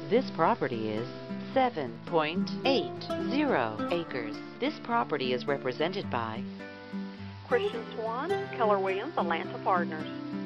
This property is 7.80 acres. This property is represented by Christian Swann, Keller Williams, Atlanta Partners.